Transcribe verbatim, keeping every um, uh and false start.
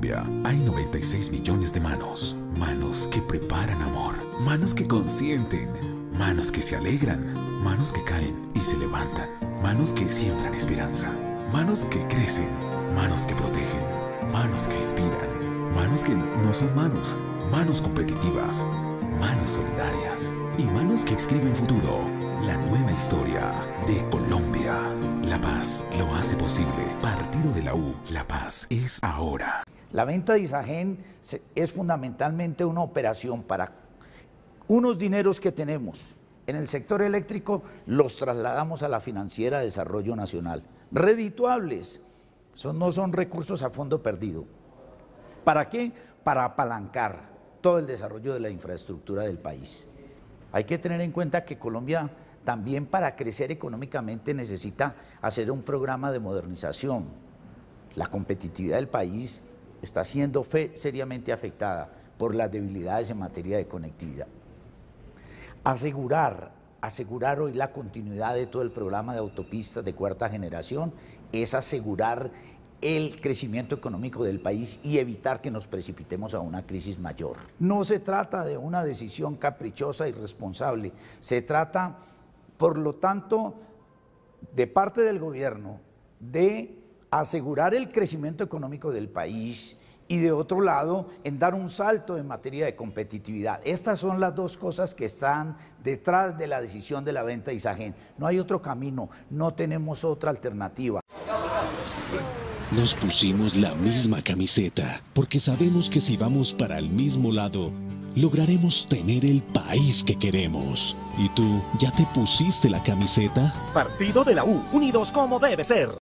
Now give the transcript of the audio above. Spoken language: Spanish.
Colombia hay noventa y seis millones de manos. Manos que preparan amor. Manos que consienten. Manos que se alegran. Manos que caen y se levantan. Manos que siembran esperanza. Manos que crecen. Manos que protegen. Manos que inspiran. Manos que no son manos. Manos competitivas. Manos solidarias. Y manos que escriben futuro. La nueva historia de Colombia. La Paz lo hace posible. Partido de la U. La Paz es ahora. La venta de Isagen es fundamentalmente una operación para unos dineros que tenemos en el sector eléctrico, los trasladamos a la Financiera de Desarrollo Nacional. Redituables. Son, no son recursos a fondo perdido. ¿Para qué? Para apalancar todo el desarrollo de la infraestructura del país. Hay que tener en cuenta que Colombia también, para crecer económicamente, necesita hacer un programa de modernización. La competitividad del país está siendo fe seriamente afectada por las debilidades en materia de conectividad. Asegurar, asegurar hoy la continuidad de todo el programa de autopistas de cuarta generación es asegurar el crecimiento económico del país y evitar que nos precipitemos a una crisis mayor. No se trata de una decisión caprichosa y irresponsable, se trata, por lo tanto, de parte del gobierno, de asegurar el crecimiento económico del país y, de otro lado, en dar un salto en materia de competitividad. Estas son las dos cosas que están detrás de la decisión de la venta de Isagen. No hay otro camino, no tenemos otra alternativa. Nos pusimos la misma camiseta, porque sabemos que si vamos para el mismo lado, lograremos tener el país que queremos. ¿Y tú, ya te pusiste la camiseta? Partido de la U, unidos como debe ser.